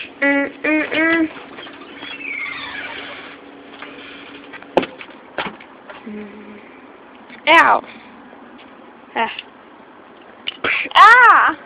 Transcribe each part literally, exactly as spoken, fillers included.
Mm, mm, mm. Mm. Ow. Ah. Ah!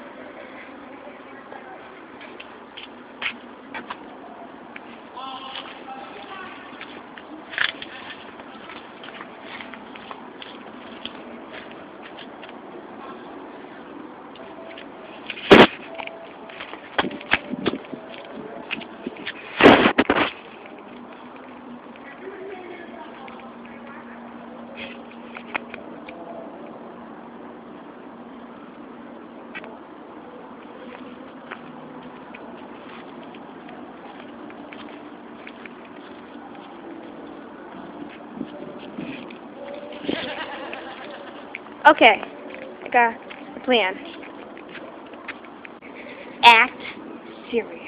Okay, I got a plan. Act serious.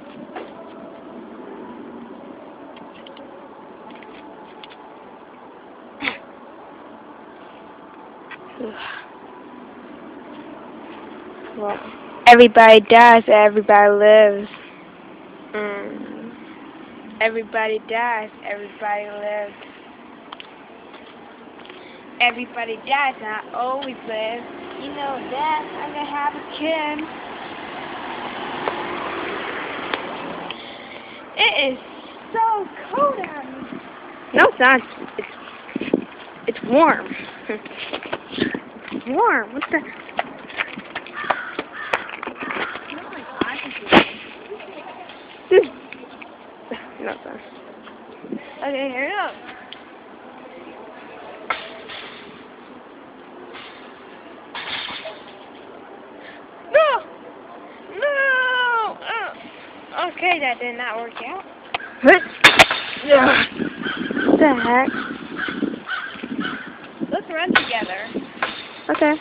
Well, everybody dies, everybody lives. Mm. Everybody dies, everybody lives. Everybody dies, and I always live. You know that I'm gonna have a kid. It is so cold out here. No, it's not. It's it's warm. It's warm. What the? No, it's not. Okay, here we go. No! No! Uh, okay, that did not work out. What the heck? Let's run together. Okay.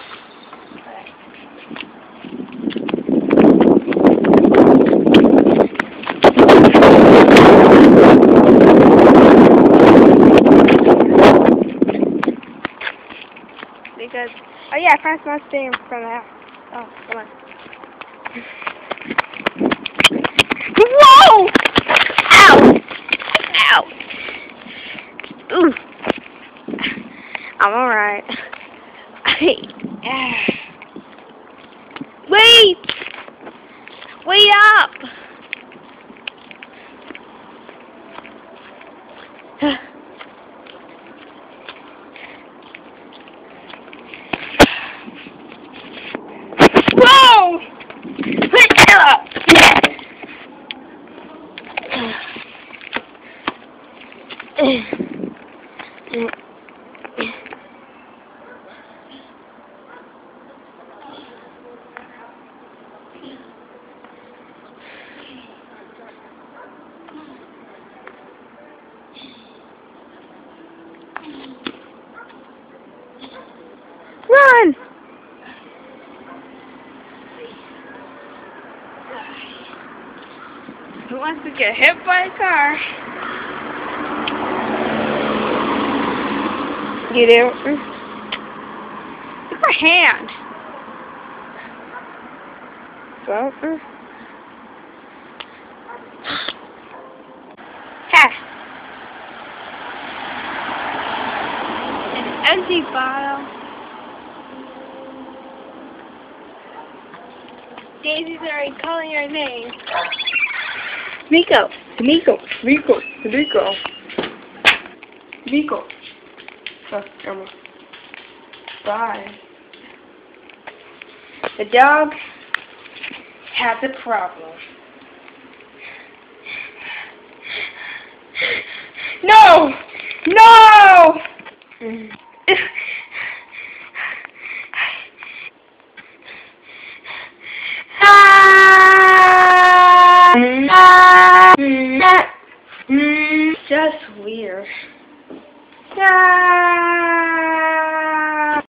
Because, oh yeah, I found some staying from the house. Oh, come on. Whoa! Ow! Ow! Ooh. I'm alright. Wait! Wait up! Whoa! Run! Who wants to get hit by a car? You do? Look at my hand. Well, mm. Ha! An empty bottle. Daisy's already calling your name. Nico, Nico, Nico, Nico, Nico. Oh, Emma. Bye. The dog has a problem. No! No!